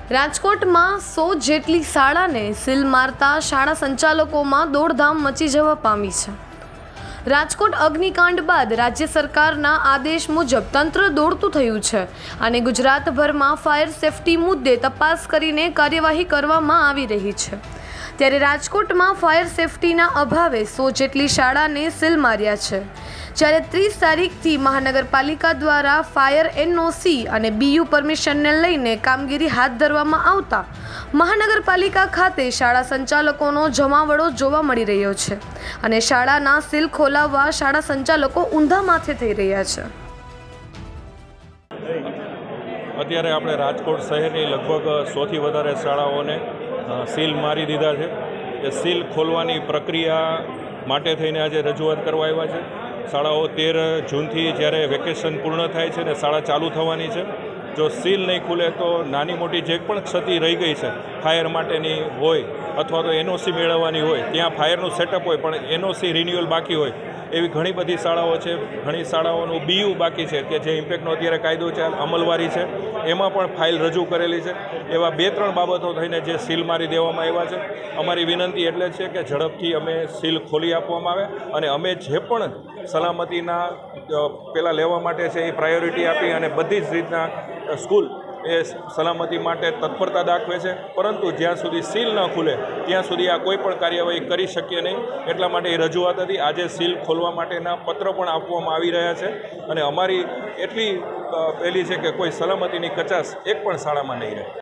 રાજકોટમાં 100 જેટલી શાળાને સીલ મારતા શાળા સંચાલકોમાં દોડધામ મચી જવા પામી છે। રાજકોટ અગ્નિકાંડ બાદ રાજ્ય સરકારના આદેશ મુજબ તંત્ર દોડતું થયું છે અને ગુજરાતભરમાં ફાયર સેફટી મુદ્દે તપાસ કરીને કાર્યવાહી કરવામાં આવી રહી છે। ત્યારે રાજકોટમાં ફાયર સેફટીના અભાવે 100 જેટલી શાળાને સીલ માર્યા છે। જ્યારે 30 તારીખથી મહાનગરપાલિકા દ્વારા ફાયર એનઓસી અને બીયુ પરમિશનને લઈને કામગીરી હાથ ધરવામાં આવતા મહાનગરપાલિકા ખાતે શાળા સંચાલકોનો જમાવડો જોવા મળી રહ્યો છે અને શાળાના સીલ ખોલાવવા શાળા સંચાલકો ઊંધા માથે થઈ રહ્યા છે। અત્યારે આપણે રાજકોટ શહેરની લગભગ 100થી વધારે શાળાઓને સીલ મારી દીધા છે। એ સીલ ખોલવાની પ્રક્રિયા માટે થઈને આજે રજૂઆત કરવા આવ્યા છે। શાળાઓ 13 જૂનથી જ્યારે વેકેશન પૂર્ણ થાય છે ને શાળા ચાલુ થવાની છે, જો સીલ નહીં ખુલે તો નાની મોટી જે પણ ક્ષતિ રહી ગઈ છે ફાયર માટેની હોય અથવા તો એનઓસી મેળવવાની હોય, ત્યાં ફાયરનું સેટઅપ હોય પણ એનઓસી રિન્યુઅલ બાકી હોય એવી ઘણી બધી શાળાઓ છે। ઘણી શાળાઓનું બીયુ બાકી છે કે જે ઇમ્પેક્ટનો અત્યારે કાયદો છે અમલવારી છે, એમાં પણ ફાઇલ રજૂ કરેલી છે। એવા 2-3 બાબતો થઈને જે સીલ મારી દેવામાં આવ્યા છે। અમારી વિનંતી એટલે છે કે ઝડપથી અમે સીલ ખોલી આપવામાં આવે અને અમે જે પણ સલામતીના પહેલાં લેવા માટે છે એ પ્રાયોરિટી આપી અને બધી જ રીતના સ્કૂલ એ સલામતી માટે તત્પરતા દાખવે છે, પરંતુ જ્યાં સુધી સીલ ન ખુલે ત્યાં સુધી આ કોઈ પણ કાર્યવાહી કરી શકીએ નહીં। એટલા માટે એ રજૂઆત હતી। આજે સીલ ખોલવા માટેના પત્ર પણ આપવામાં આવી રહ્યા છે અને અમારી એટલી પહેલી છે કે કોઈ સલામતીની કચાશ એક પણ શાળામાં નહીં રહે।